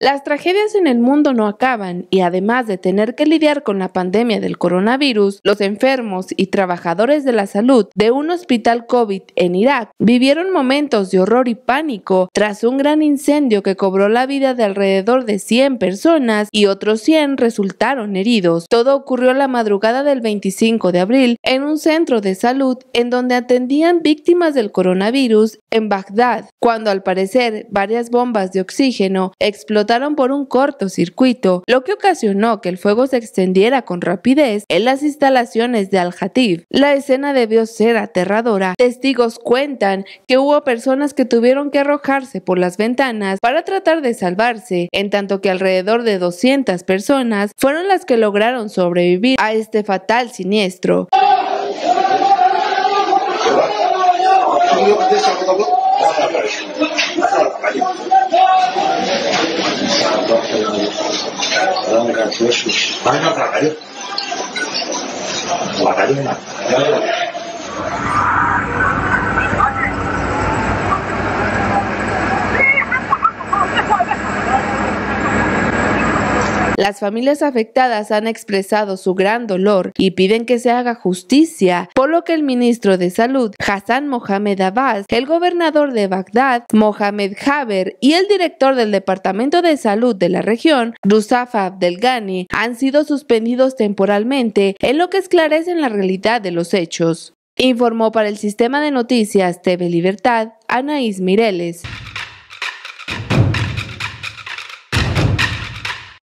Las tragedias en el mundo no acaban y además de tener que lidiar con la pandemia del coronavirus, los enfermos y trabajadores de la salud de un hospital COVID en Irak vivieron momentos de horror y pánico tras un gran incendio que cobró la vida de alrededor de 100 personas y otros 100 resultaron heridos. Todo ocurrió la madrugada del 25 de abril en un centro de salud en donde atendían víctimas del coronavirus en Bagdad, cuando al parecer varias bombas de oxígeno explotaron por un cortocircuito, lo que ocasionó que el fuego se extendiera con rapidez en las instalaciones de Al-Hatif. La escena debió ser aterradora. Testigos cuentan que hubo personas que tuvieron que arrojarse por las ventanas para tratar de salvarse, en tanto que alrededor de 200 personas fueron las que lograron sobrevivir a este fatal siniestro. Las familias afectadas han expresado su gran dolor y piden que se haga justicia, por lo que el ministro de Salud, Hassan Mohamed Abbas, el gobernador de Bagdad, Mohamed Jaber, y el director del Departamento de Salud de la región, Ruzafa Abdelghani, han sido suspendidos temporalmente en lo que esclarecen la realidad de los hechos. Informó para el Sistema de Noticias TV Libertad, Anaís Mireles.